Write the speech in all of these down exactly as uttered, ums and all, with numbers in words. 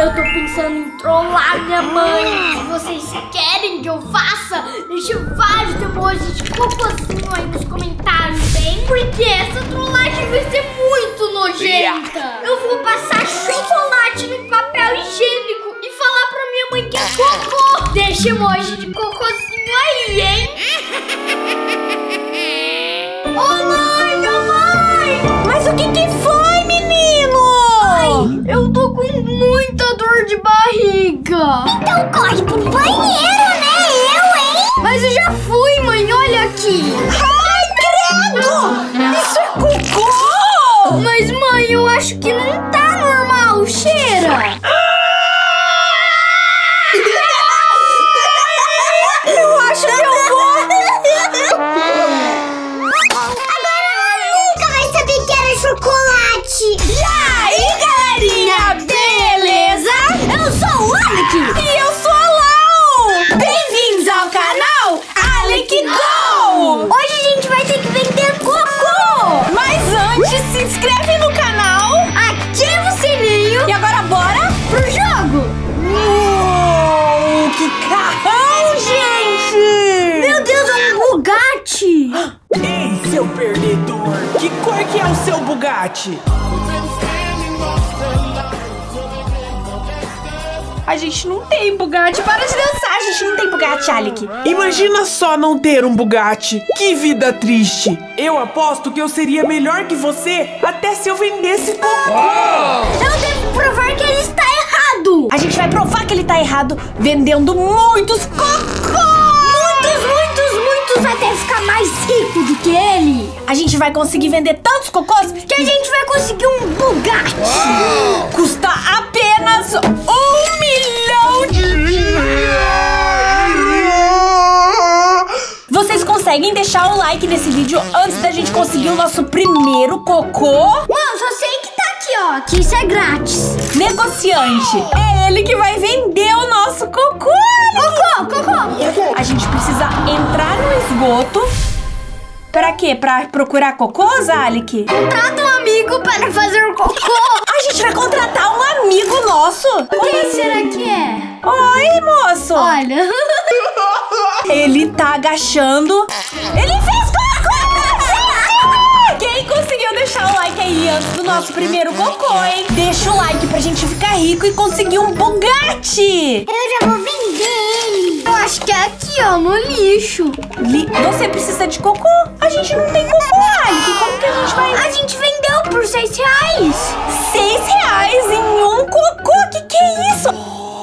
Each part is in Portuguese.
Eu tô pensando em trollar minha mãe. Se vocês querem que eu faça, deixe vários emojis de cocôzinho aí nos comentários, hein? Porque essa trollagem vai ser muito nojenta. Eu vou passar chocolate no papel higiênico e falar pra minha mãe que é cocô. Deixa emoji de cocôzinho aí, hein? Ô mãe, ô mãe! Mas o que que foi, menino? Ai, eu tô com muita dor de barriga. Então corre pro banheiro, né? Eu, hein? Mas eu já fui, mãe, olha aqui. Ai, credo! Isso é cocô! Mas mãe, eu acho que não tá normal, cheira. Eu acho que eu vou... Chocolate! E aí, galerinha, beleza? Eu sou o Alec! E eu sou a Lau! Bem-vindos ao canal Alec Go! Hoje a gente vai ter que vender cocô! Mas antes, se inscreve no canal, ativa o sininho e agora bora pro jogo! Uou, que carrão, gente! Meu Deus, é um Bugatti! Ei, seu perdedor! Que cor que é o seu Bugatti? A gente não tem Bugatti. Para de dançar, a gente não tem Bugatti, Alec. Imagina só não ter um Bugatti. Que vida triste. Eu aposto que eu seria melhor que você até se eu vendesse cocô. Eu devo provar que ele está errado! A gente vai provar que ele tá errado vendendo muitos cocô! Muitos, muitos, muitos, até ficar mais rico do que ele! A gente vai conseguir vender tantos cocôs que a gente vai conseguir um Bugatti! Uau. Custa apenas um milhão de reais! Vocês conseguem deixar o like nesse vídeo antes da gente conseguir o nosso primeiro cocô? Não, só sei que tá aqui, ó, que isso é grátis. Negociante, é ele que vai vender o nosso cocô! Cocô, cocô! A gente precisa entrar no esgoto. Pra quê? Pra procurar cocôs, Alec? Contrata um amigo para fazer o cocô! A gente vai contratar um amigo nosso! Quem será que é? Oi, moço! Olha! Ele tá agachando. Ele fez cocô! Quem conseguiu deixar o like aí antes do nosso primeiro cocô, hein? Deixa o like pra gente ficar rico e conseguir um Bugatti! Eu já vou vender ele! Eu acho que é aqui, ó, no lixo. Li Você precisa de cocô? A gente não tem cocô, Alec. Como que a gente vai... A gente vendeu por seis reais. Seis reais em um cocô? Que que é isso?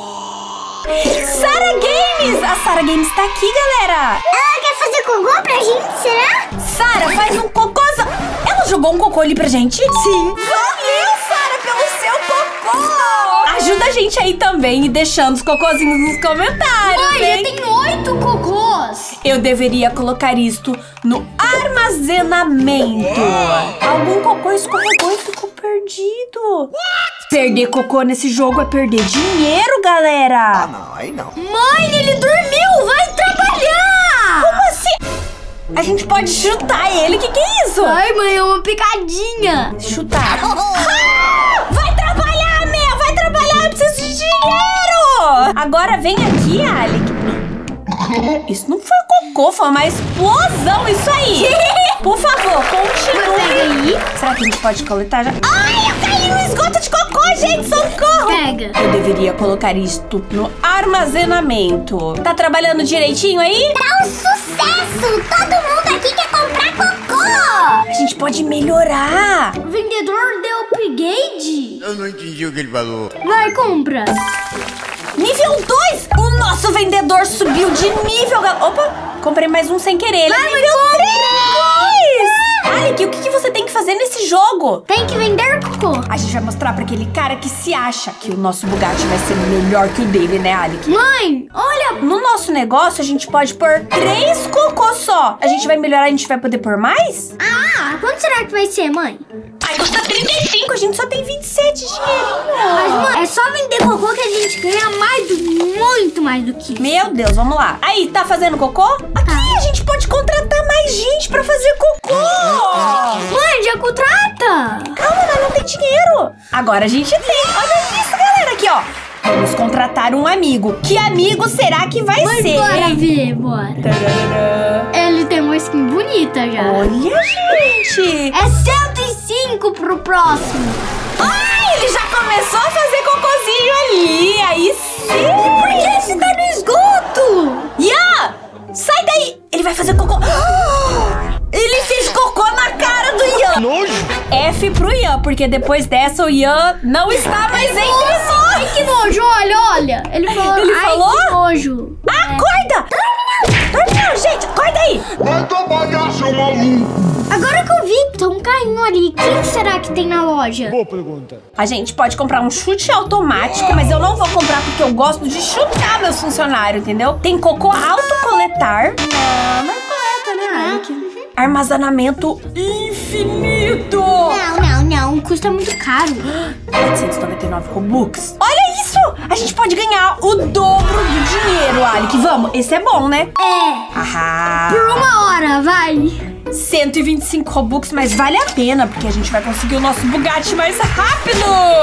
Sara Games! A Sara Games tá aqui, galera. Ela quer fazer cocô pra gente, será? Sara, faz um cocôzão. Ela jogou um cocô ali pra gente? Sim. Valeu, Sara, pelo seu cocô. Ajuda a gente aí também e deixando os cocôzinhos nos comentários, Mãe, hein? já tem oito cocôs. Eu deveria colocar isto no armazenamento. Algum cocô escorregou e ficou perdido. Perder cocô nesse jogo é perder dinheiro, galera. Ah, não, aí não. Mãe, ele dormiu. Vai trabalhar. Como assim? A gente pode chutar ele. Que que é isso? Ai, mãe, é uma picadinha. Chutar. Ah! Vai trabalhar, Mel. Vai trabalhar. Eu preciso de dinheiro. Agora vem aqui, Alec. Isso não foi cocô, foi uma explosão, isso aí. Por favor, continue. Pega aí. Será que a gente pode coletar já? Ai, eu caí no esgoto de cocô, gente, socorro. Pega. Eu deveria colocar isto no armazenamento. Tá trabalhando direitinho aí? Tá um sucesso! Todo mundo aqui quer comprar cocô! A gente pode melhorar. O vendedor deu upgrade. Eu não entendi o que ele falou. Vai, compra. Nível dois! O nosso vendedor subiu de nível, gal... Opa, comprei mais um sem querer. Ele é Vai, nível mas três! Alec, o que, que você tem que fazer nesse jogo? Tem que vender cocô. A gente vai mostrar pra aquele cara que se acha que o nosso Bugatti vai ser melhor que o dele, né, Alec? Mãe, olha. No nosso negócio, a gente pode pôr três cocôs só. A gente vai melhorar, a gente vai poder pôr mais? Ah, quanto será que vai ser, mãe? Ai, custa trinta e cinco, a gente só tem vinte e sete dinheirinho. Mas, mãe, é só vender cocô que a gente ganha mais, do, muito mais do que isso. Meu Deus, vamos lá. Aí, tá fazendo cocô? Aqui, a gente pode contratar mais gente pra fazer cocô. Mãe, já contrata. Calma, nós não tem dinheiro. Agora a gente tem. Olha isso, galera. Aqui, ó. Vamos contratar um amigo. Que amigo será que vai Mas ser? bora ver, bora. Tarará. Ele tem uma skin bonita já. Olha, gente. É cento e cinco pro próximo. Ai, ele já começou a fazer cocôzinho ali. Aí sim. Por que você tá no esgoto? Ian, sai daí. Ele vai fazer cocô. Ele fez cocô na cara do Ian. Nojo. F pro Ian, porque depois dessa o Ian não está mais entre nós. Ai, que nojo, olha, olha. Ele falou, Ele ai, falou? que nojo. Acorda! Dorme não, gente. Acorda aí. Vai trabalhar, seu maluco! Agora que eu vi, tem um carrinho ali. O que será que tem na loja? Boa pergunta. A gente pode comprar um chute automático, mas eu não vou comprar porque eu gosto de chutar meus funcionários, entendeu? Tem cocô autocoletar. Não, não coleta, né, Ike? Armazenamento infinito. Não, não, não. Custa muito caro. oitocentos e noventa e nove Robux. Olha isso! A gente pode ganhar o dobro do dinheiro, Alec. Vamos, esse é bom, né? É. Ahá. Por uma hora, vai. cento e vinte e cinco Robux, mas vale a pena, porque a gente vai conseguir o nosso Bugatti mais rápido.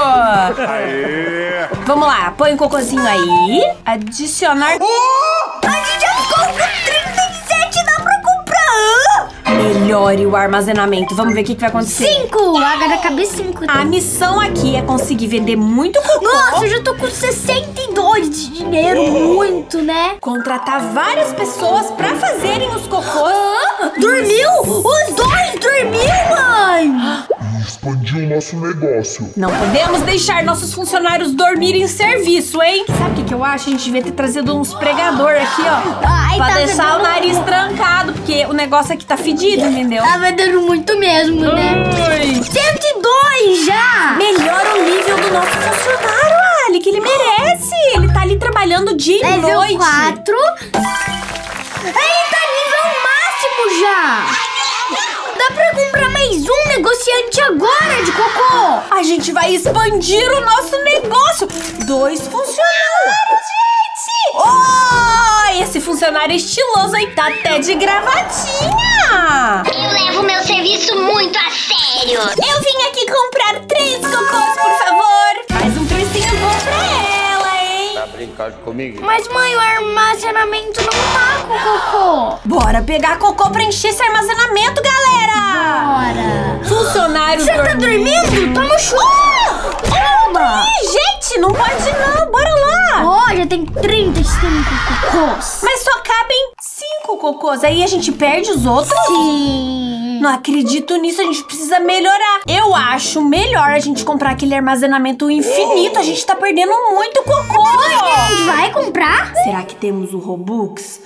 Aê! Vamos lá, põe um cocôzinho aí. Adicionar... A gente já ficou com trinta e sete, dá pra comprar. Melhore o armazenamento. Vamos ver o que, que vai acontecer. Cinco. Agora cabe cinco. A missão aqui é conseguir vender muito cocô. Nossa, eu já tô com sessenta e dois de dinheiro. Muito, né? Contratar várias pessoas pra fazerem os cocôs. Dormiu? Os dois dormiu, mãe. E expandir o nosso negócio. Não podemos deixar nossos funcionários dormirem em serviço, hein? Sabe o que, que eu acho? A gente devia ter trazido uns pregador aqui, ó. Ai, pra tá deixar vendendo o nariz trancado, porque o negócio aqui tá fedido, entendeu? Tá vendendo muito mesmo, né? Ui. cento e dois já. Melhora o nível do nosso funcionário, Ali, que ele merece. Ele tá ali trabalhando dia e Level noite. quatro. Ele tá nível máximo já. Dá pra comprar mais um negociante agora de cocô. A gente vai expandir o nosso negócio. Dois funcionários, gente. Oh, esse funcionário é estiloso, hein? Tá até de gravatinha. Eu levo meu serviço muito a sério. Eu vim aqui comprar três cocôs, por favor. Faz um precinho bom pra ela, hein? Tá brincando comigo? Mas, mãe, o armazenamento não tá com cocô. Bora pegar cocô pra encher esse armazenamento, galera. Bora. Funcionários Você tá dormindo? Toma chuva. Toma. Ih, gente, não pode não. Bora lá. Ó, já tem trinta e cinco cocôs. Mas só cabem cinco cocôs. Aí a gente perde os outros? Sim. Não acredito nisso, a gente precisa melhorar. Eu acho melhor a gente comprar aquele armazenamento infinito. A gente tá perdendo muito cocô. A gente vai comprar? Será que temos o Robux?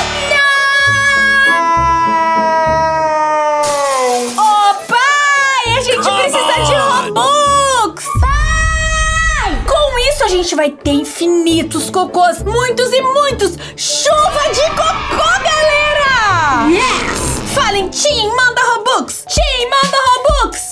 Ô, pai! A gente precisa de Robux! Pai! Com isso, a gente vai ter infinitos cocôs. Muitos e muitos. Chuva de cocô, galera! Yes! Falem, Tim, manda Robux! Tim, manda Robux!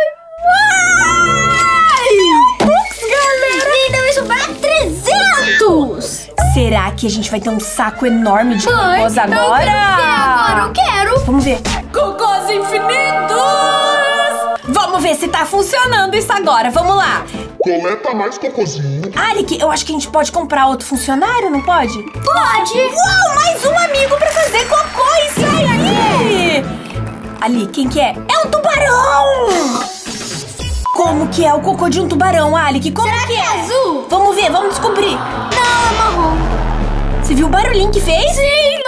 Vai! Robux, galera! E não isso vai trezentos! Será que a gente vai ter um saco enorme de Mãe, cocôs eu agora? quero ver agora, eu quero! Vamos ver. Cocôs infinitos! Vamos ver se tá funcionando isso agora. Vamos lá. Coleta mais cocôzinho. Alec, eu acho que a gente pode comprar outro funcionário, não pode? Pode! Uau, mais um amigo pra fazer cocô, isso aí! Ali, quem que é? É um tubarão! Como que é o cocô de um tubarão, Alec? Como Será que que é? é azul? Vamos ver, vamos descobrir. Não, é marrom. Você viu o barulhinho que fez? Sim,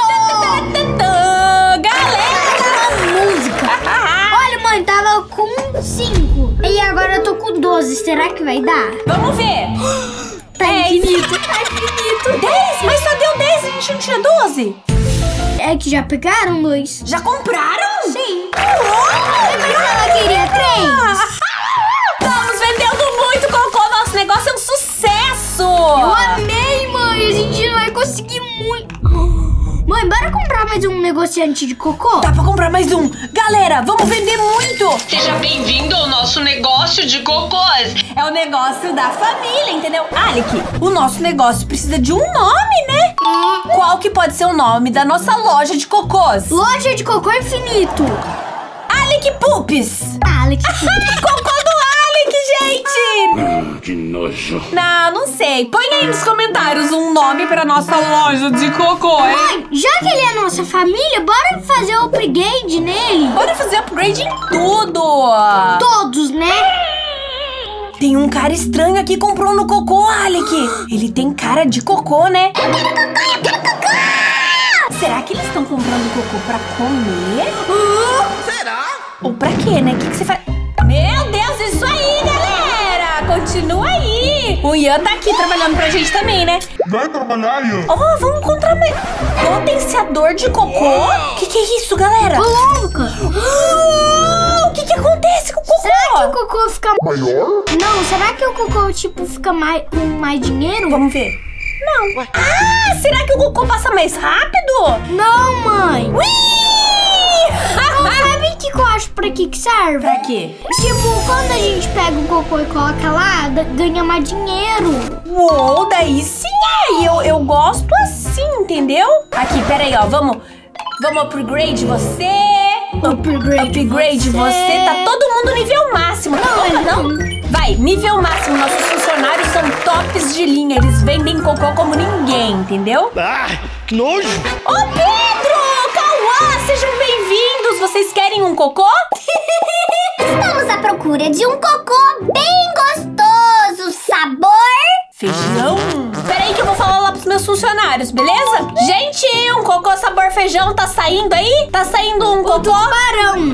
galera! Música. Olha, mãe, tava com cinco. E agora eu tô com doze. Será que vai dar? Vamos ver. Tá dez. infinito, tá infinito. dez? Mas só deu dez, a gente não tinha doze. É que já pegaram dois. Já compraram? Sim. Uou! Mas ela queria três. Estamos vendendo muito cocô, nosso negócio é um sucesso! Eu amei, mãe. A gente vai conseguir muito. Mãe, bora comprar mais um negociante de cocô? Dá pra comprar mais um. Galera, vamos vender muito. Seja bem-vindo ao nosso negócio de cocôs. É o negócio da família, entendeu? Alec, o nosso negócio precisa de um nome, né? Qual que pode ser o nome da nossa loja de cocôs? Loja de cocô infinito. Alec Poops. Alex. Cocô do Alec, gente. gente! Que nojo. Não, não sei. Põe aí nos comentários um nome pra nossa loja de cocô, hein? Mãe, já que ele é nossa família, bora fazer o upgrade nele. Bora fazer upgrade em tudo. Todos, né? Tem um cara estranho aqui comprando cocô, Alec. Ele tem cara de cocô, né? Eu quero cocô, eu quero cocô! Será que eles estão comprando cocô pra comer? Uh, Será? ou pra quê, né? O que, que você faz? Meu Deus, isso aí, galera! Continua aí! O Ian tá aqui trabalhando pra gente também, né? Vai trabalhar, Ian. Oh, vamos encontrar potenciador de cocô? O que, que é isso, galera? Ô, louca! O que, que acontece com o cocô? Será que o cocô fica... Maior? Não, será que o cocô, tipo, fica mais, com mais dinheiro? Vamos ver. Não. Ah, será que o cocô passa mais rápido? Não, mãe! Ui! Não, sabe o que eu acho pra que que serve? Pra quê? Tipo, quando a gente pega o cocô e coloca lá, da- ganha mais dinheiro. Uou, daí sim, aí eu, eu gosto assim, entendeu? Aqui, peraí, ó, vamos, vamos upgrade você. Upgrade, Upgrade você. você. Tá todo mundo nível máximo. Não, Opa, não. Vai, nível máximo. Nossos funcionários são tops de linha. Eles vendem cocô como ninguém, entendeu? Ah, que nojo. Ô, Pedro! Cauã, sejam bem-vindos. Vocês querem um cocô? Estamos à procura de um cocô bem gostoso. Sabor? Feijão? Peraí que eu vou falar lá pros meus funcionários, beleza? Gente, um cocô sabor feijão tá saindo aí? Tá saindo um cocô? Tubarão!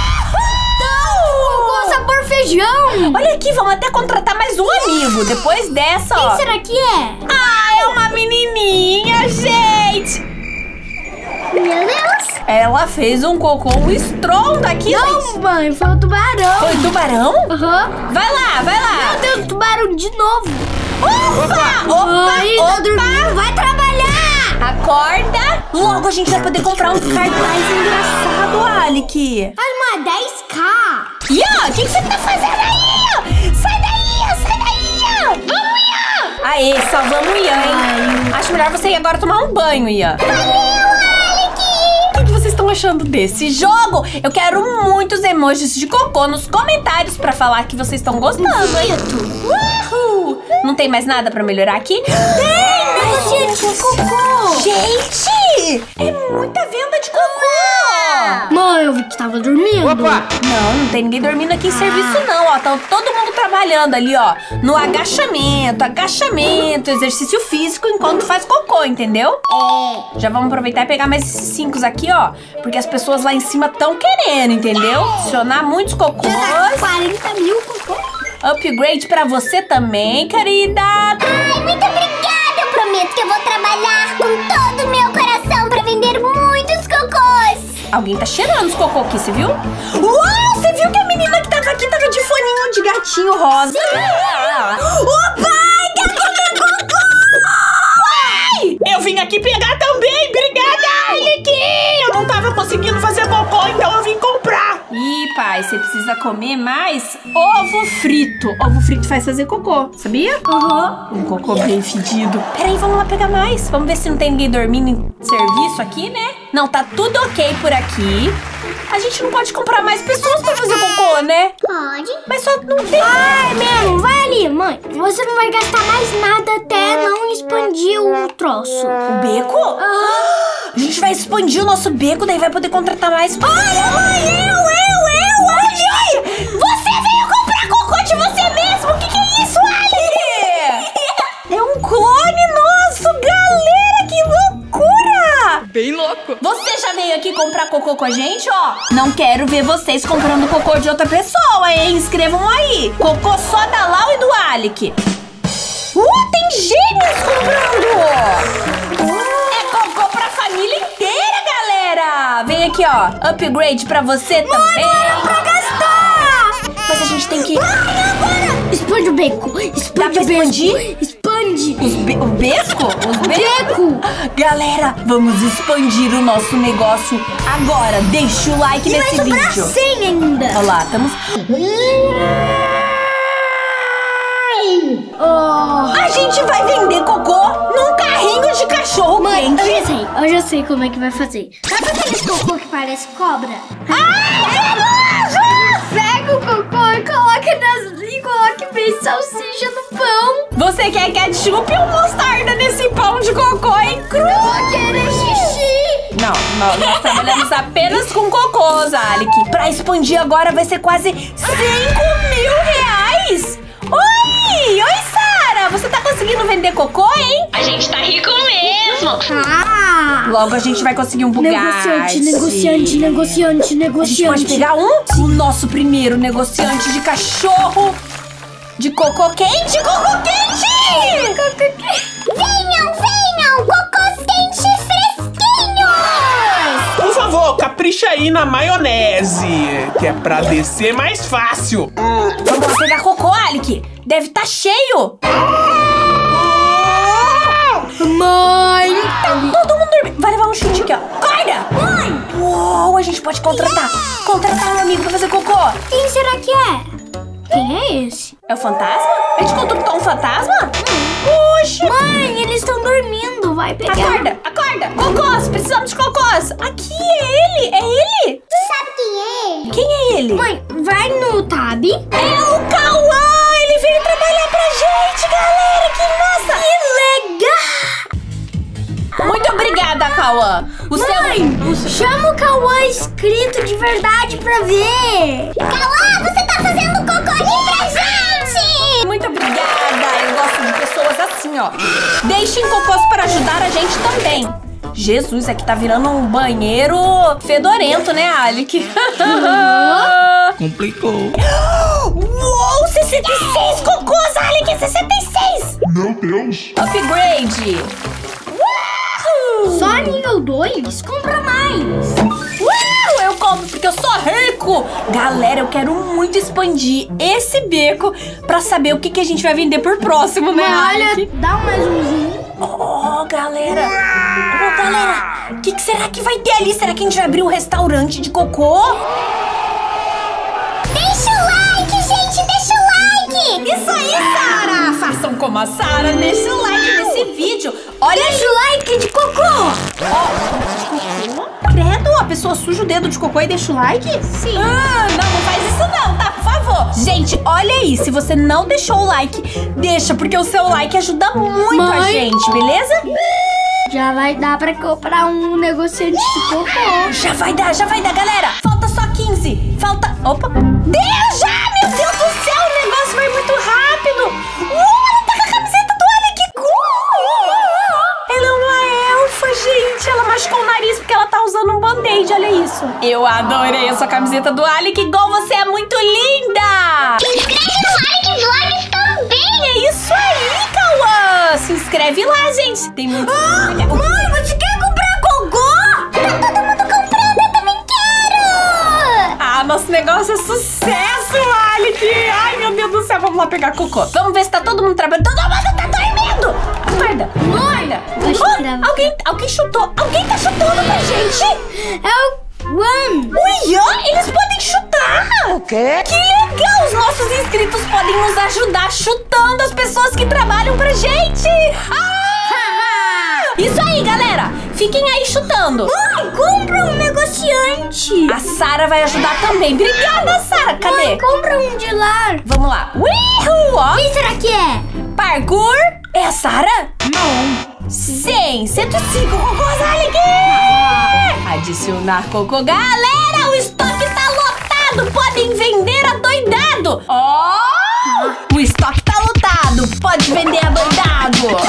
Cocô sabor feijão! Olha aqui, vamos até contratar mais um amigo. Depois dessa, ó. Quem será que é? Ah, é uma menininha, gente! Meu Deus! Ela fez um cocô, um estrondo aqui, Não, gente. mãe, foi o tubarão. Foi tubarão? Aham. Vai lá, vai lá. Meu Deus, tubarão de novo. Opa, opa, Mãe, tá opa. dormindo, vai trabalhar! Acorda. Logo a gente vai poder comprar um cartaz engraçado, Alec. Mas, mãe, dez k. Ian, o que, que você tá fazendo aí? Sai daí, Ian, sai daí, Ian. Vamos, Ian. Aê, salvamos o Ian, hein? Acho melhor você ir agora tomar um banho, Ian. O que, que vocês estão achando desse jogo? Eu quero muitos emojis de cocô nos comentários pra falar que vocês estão gostando, hein? Uhul. Não tem mais nada pra melhorar aqui? Tem, negocinho de cocô. Gente, é muita venda de cocô. Mãe, eu vi que tava dormindo. Não, não tem ninguém dormindo aqui em serviço, não, ó. Tá todo mundo trabalhando ali, ó. No agachamento, agachamento, exercício físico enquanto faz cocô, entendeu? É. Já vamos aproveitar e pegar mais esses cinco aqui, ó. Porque as pessoas lá em cima estão querendo, entendeu? Adicionar muitos cocôs. quarenta mil cocô. Upgrade pra você também, querida. Ai, muito obrigada. Eu prometo que eu vou trabalhar com todo o meu coração pra vender muitos cocôs. Alguém tá cheirando os cocô aqui, você viu? Uau, você viu que a menina que tava aqui tava de foninho de gatinho rosa? Opa, quer comer cocô? Ai! Eu vim aqui pegar também, obrigada, Alec! Eu não tava conseguindo fazer cocô, então eu vim comprar. Ih, pai, você precisa comer mais ovo frito. Ovo frito faz fazer cocô, sabia? Aham. Um cocô bem fedido. Peraí, vamos lá pegar mais. Vamos ver se não tem ninguém dormindo em serviço aqui, né? Não, tá tudo ok por aqui. A gente não pode comprar mais pessoas pra fazer cocô, né? Pode. Mas só não tem... Ai, mesmo, vai ali, mãe. Você não vai gastar mais nada até não expandir o troço. O beco? A gente vai expandir o nosso beco, daí vai poder contratar mais... Olha, mãe, eu, eu, eu, Ali! Você veio comprar cocô de você mesmo? O que, que é isso, Ali? É um clone nosso, galera, que loucura! Bem louco. Você já veio aqui comprar cocô com a gente, ó? Não quero ver vocês comprando cocô de outra pessoa, hein? Escrevam aí. Cocô só da Lau e do Alec. Uh, tem gêmeos comprando! É cocô pra família inteira, galera! Vem aqui, ó. Upgrade pra você Mãe, também. Não, pra gastar! Mas a gente tem que... Expande o beco. Expande Dá pra o beco. expandir? Expande. Os be o beco? Os O beco. Galera, vamos expandir o nosso negócio agora. Deixa o like E vai nesse sobrar vídeo. cem ainda. Olha lá, estamos... Oh. A gente vai vender cocô num carrinho de cachorro Mãe, quente. eu já sei. Eu já sei como é que vai fazer. Sabe aqueles cocô que parece cobra? Ah, Pega o cocô e coloca nas... e coloque bem tem salsicha no pão. Você quer ketchup ou mostarda nesse pão de cocô, hein, cru? Eu vou querer xixi. Não, não, nós trabalhamos apenas com cocôs, Alec. Pra expandir agora vai ser quase cinco mil reais. Oi, oi, Sara. Você tá conseguindo vender cocô, hein? A gente tá rico mesmo. Ah. Logo a gente vai conseguir um Bugatti. Negociante, negociante, negociante, negociante. A gente pode pegar um? O nosso primeiro negociante de cachorro de cocô quente. Cocô quente! Cocô quente. Venham, venham! Cocôs quentes fresquinhos! Por favor, capricha aí na maionese, que é pra descer mais fácil. Vamos lá pegar cocô, Alec. Deve tá cheio. Mãe! Tá todo mundo dormindo. Vai levar um chute aqui, ó. Acorda! Mãe! Uou, a gente pode contratar. Contratar um amigo pra fazer cocô. Quem será que é? Quem é esse? É o fantasma? A gente contratou um fantasma? Hum. Oxi! Mãe, eles estão dormindo. Vai pegar. Acorda, acorda! Cocôs, precisamos de cocôs. Aqui é ele, é ele. Tu sabe quem é? Quem é ele? Mãe, vai no tab. É o Cauã! Ele veio trabalhar pra gente, galera! Que massa! Que legal! Muito obrigada, Cauã! O Mãe, seu... chama o Cauã escrito de verdade pra ver. Cauã, você tá fazendo cocô aqui pra gente! Muito obrigada! Eu gosto de pessoas assim, ó. Deixem cocôs para ajudar a gente também. Jesus, aqui tá virando um banheiro fedorento, né, Alec? Complicou. Uou, sessenta e seis cocôs, Alec! sessenta e seis! Meu Deus! Upgrade! Uau! Só nível dois? Compra mais. Uau, eu compro porque eu sou rico! Galera, eu quero muito expandir esse beco pra saber o que, que a gente vai vender por próximo, né, Olha, Alec? dá mais um zoom. Oh, galera! Oh, galera! O que, que será que vai ter ali? Será que a gente vai abrir um restaurante de cocô? Deixa o like, gente! Deixa o like! Isso aí, Sara! Façam como a Sara, deixa o like nesse vídeo. Olha, Deixa o like de cocô. ó, cocô? Credo, a pessoa suja o dedo de cocô e deixa o like? Sim. Ah, não, não faz isso não, tá? Por favor. Gente, olha aí, se você não deixou o like, deixa, porque o seu like ajuda muito a Mãe. gente, beleza? Já vai dar pra comprar um negociante de cocô. Já vai dar, já vai dar, galera. Falta só quinze. Falta... Opa. Deu já, meu Deus do céu, o negócio vai muito rápido. Uh, ela tá com a camiseta do Alec. Uh, ela é uma elfa, gente. Ela machucou o nariz porque ela tá usando um band-aid, olha isso. Eu adorei a sua camiseta do Alec, igual você é muito linda. Se inscreve no like vlogs também! É isso aí, Cauã. Se inscreve lá, gente. Tem muito... Ah, mãe, você quer comprar cocô? Tá todo mundo comprando, eu também quero! Ah, nosso negócio é sucesso, Alec! Ai, meu Deus do céu, vamos lá pegar cocô. Vamos ver se tá todo mundo trabalhando. Todo mundo tá dormindo! Acorda, acorda. Deixa eu tirar. Oh, alguém, alguém chutou. Alguém tá chutando pra gente. É o One. O Ian, eles podem chutar. O quê? Que legal! Os nossos inscritos podem nos ajudar chutando as pessoas que trabalham pra gente. Ah! Isso aí, galera. Fiquem aí chutando. Mãe, compra um negociante. A Sara vai ajudar também. Obrigada, Sara. Cadê? Mãe, compra um de lar. Vamos lá. Uhul, ó. Quem será que é? Parkour. É a Sara? Não. cem, cento e cinco cocôs, Alec. Adicionar cocô. Galera, o estoque tá lotado. Podem vender adoidado. Ó. Oh, o estoque tá lotado. Pode vender adoidado.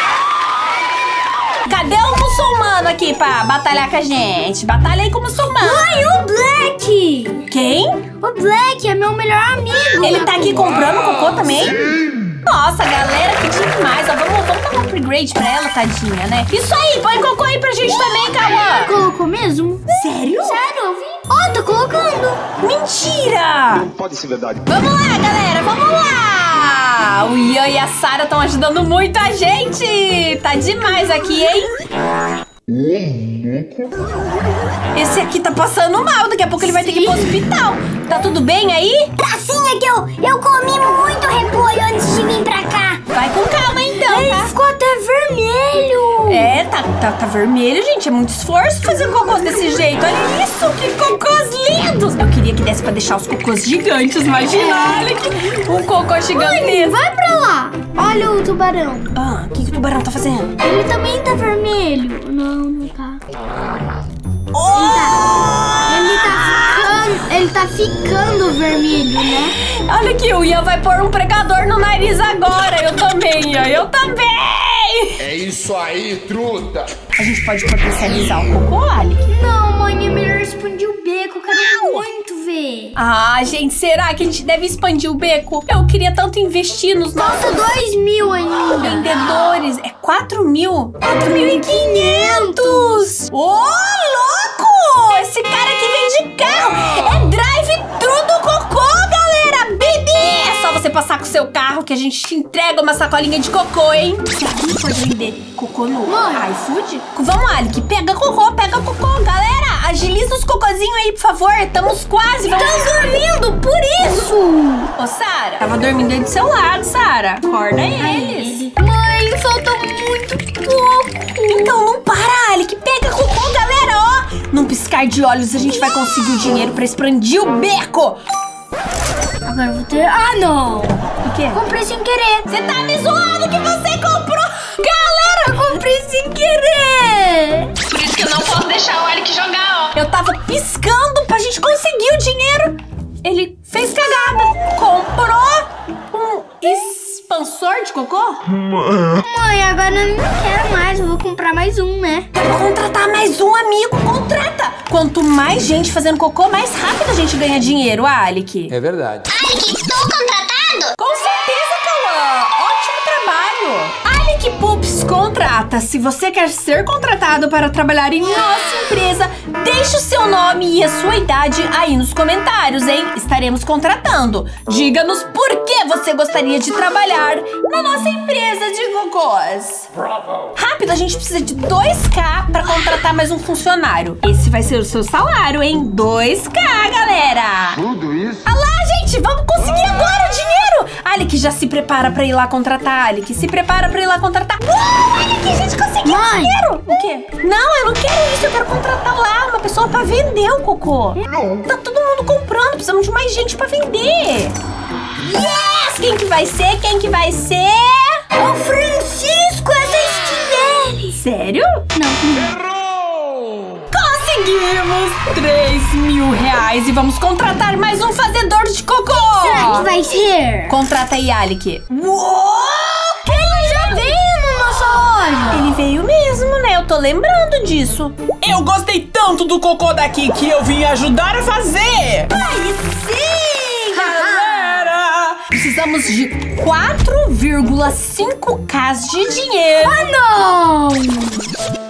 Cadê o muçulmano aqui pra batalhar com a gente? Batalha aí com o muçulmano. Mãe, o Black. Quem? O Black é meu melhor amigo. Ele tá aqui comprando cocô também? Nossa, galera, que demais. Ó, vamos, vamos dar um upgrade pra ela, tadinha, né? Isso aí, põe cocô aí pra gente também, Cauã. Colocou mesmo? Sério? Sério, eu vi. Ó, tô colocando. Mentira! Não pode ser verdade. Vamos lá, galera, vamos lá! O Ian e a Sara estão ajudando muito a gente! Tá demais aqui, hein? Esse aqui tá passando mal, daqui a pouco ele vai ter que ir pro hospital. Tá tudo bem aí? Pracinha que eu, eu comi muito repolho antes de vir pra cá. Vai com calma então, Ele tá? ficou até vermelho. É, tá, tá, tá vermelho, gente. É muito esforço fazer cocôs desse jeito. Olha isso, que cocôs lindos. Eu queria que desse pra deixar os cocôs gigantes. Imagina, olha que um cocô gigantesco. Vai pra lá. Olha o tubarão. Ah, o que, que o tubarão tá fazendo? Ele também tá vermelho. Não, não tá. Oh! Ele tá ficando, ele tá ficando vermelho, né? Olha aqui, o Ian vai pôr um pregador no nariz agora. Eu também, Ian. Eu também. É isso aí, truta. A gente pode potencializar o cocô, Alec? Não, mãe, é melhor expandir o beco. Eu quero muito ver. Ah, gente, será que a gente deve expandir o beco? Eu queria tanto investir nos nossos Custa dois mil ainda. vendedores. É quatro mil? quatro mil e quinhentos. Ô, louco! Esse cara aqui vende carro. É drive-thru do cocô, galera. Baby! É só você passar com o seu carro que a gente te entrega uma sacolinha de cocô, hein? Será que a gente pode vender cocô no iFood? Vamos, Alec. Pega cocô, pega cocô. Galera, agiliza os cocôzinhos aí, por favor. Estamos quase. Vamos... Tá dormindo, por isso. Ô, Sara, tava dormindo aí do seu lado, Sara. Acorda eles. Mãe, falta muito pouco. Então não para, Alec. Pega cocô, galera, ó. Num piscar de olhos, a gente vai conseguir o dinheiro pra expandir o beco. Agora eu vou ter... Ah, não. O quê? Comprei sem querer. Você tá me zoando que você comprou? Galera, Eu comprei sem querer. Por isso que eu não posso deixar o Alec jogar, ó. eu tava piscando pra gente conseguir o dinheiro. Ele fez cagada. Comprou um expansor de cocô? Mãe, agora eu não quero mais. Eu vou comprar mais um, né? Quero contratar mais um amigo. Contrata. Quanto mais gente fazendo cocô, mais rápido a gente ganha dinheiro, Alec. É verdade. Alec, estou contratado? Com certeza, Cauã. Ótimo trabalho. Alec Pups contrata. Se você quer ser contratado para trabalhar em nossa empresa, deixe o seu nome e a sua idade aí nos comentários, hein? Estaremos contratando. Diga-nos por que você gostaria de trabalhar na nossa empresa de cocôs. Rápido, a gente precisa de dois K para contratar mais um funcionário. Esse vai ser o seu salário, hein? dois K, galera. Tudo isso? Ah lá, gente, vamos conseguir agora o dinheiro! Alec, já se prepara pra ir lá contratar, Alec. Se prepara pra ir lá contratar. Uou, Alec, a gente conseguiu o dinheiro! O quê? Não, eu não quero isso. Eu quero contratar lá uma pessoa pra vender o cocô. Não. Tá todo mundo comprando. Precisamos de mais gente pra vender. Yes! Quem que vai ser? Quem que vai ser? O Francisco é da skin dele. Sério? Não. Conseguimos três mil reais e vamos contratar mais um fazedor de cocô. Será que vai ser? Contrata aí, Alec. Uou! Ele já veio na nossa loja. Ele veio mesmo, né? Eu tô lembrando disso. Eu gostei tanto do cocô daqui que eu vim ajudar a fazer. Aí sim, galera! Precisamos de quatro vírgula cinco K de dinheiro. Ah, não.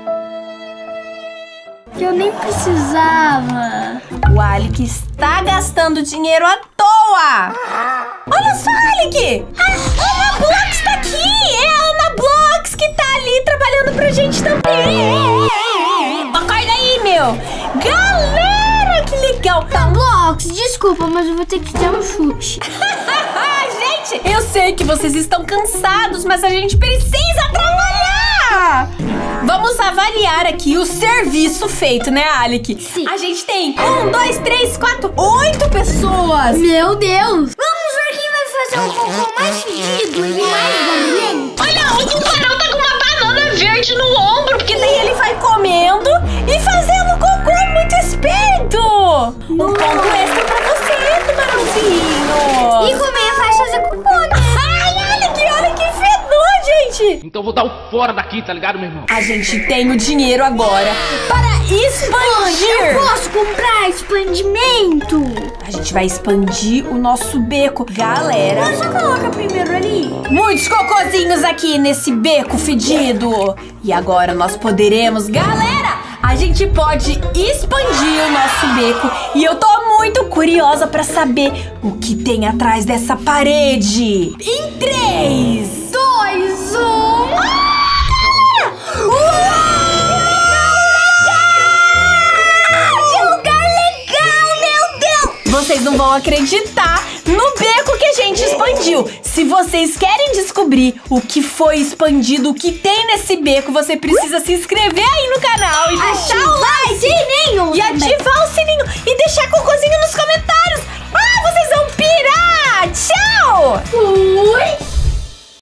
Eu nem precisava. O Alec está gastando dinheiro à toa. Olha só, Alec! A Ana Blocks tá aqui! É a Ana Blocks que tá ali trabalhando pra gente também. Acorda aí, meu! Galera, que legal! Tá, Blocks, desculpa, mas eu vou ter que dar um chute. Gente, eu sei que vocês estão cansados, mas a gente precisa trabalhar! Vamos avaliar aqui o serviço feito, né, Alec? Sim. A gente tem um, dois, três, quatro, oito pessoas. Meu Deus! Vamos ver quem vai fazer o cocô mais fedido e mais barulhento. Olha, o tubarão tá com uma banana verde no ombro. Porque daí ele vai comendo e fazendo cocô. É muito esperto. Um ponto extra pra você, tubarãozinho. E comer faz fazer cocô, né? Ai, Alec, olha que fedor, gente. Então eu vou dar o fora daqui, tá ligado, meu irmão? A gente tem o dinheiro agora para expandir. Eu posso comprar expandimento? A gente vai expandir o nosso beco. Galera, Só coloca primeiro ali. muitos cocôzinhos aqui nesse beco fedido. E agora nós poderemos, galera, a gente pode expandir o nosso beco. E eu tô muito curiosa pra saber o que tem atrás dessa parede. Em três, Dois, um. Vocês não vão acreditar no beco beco que a gente expandiu. Se vocês querem descobrir o que foi expandido, o que tem nesse beco, você precisa se inscrever aí no canal e deixar o like. Sininho E também. ativar o sininho. E deixar cocôzinho nos comentários. Ah, vocês vão pirar. Tchau. Fui.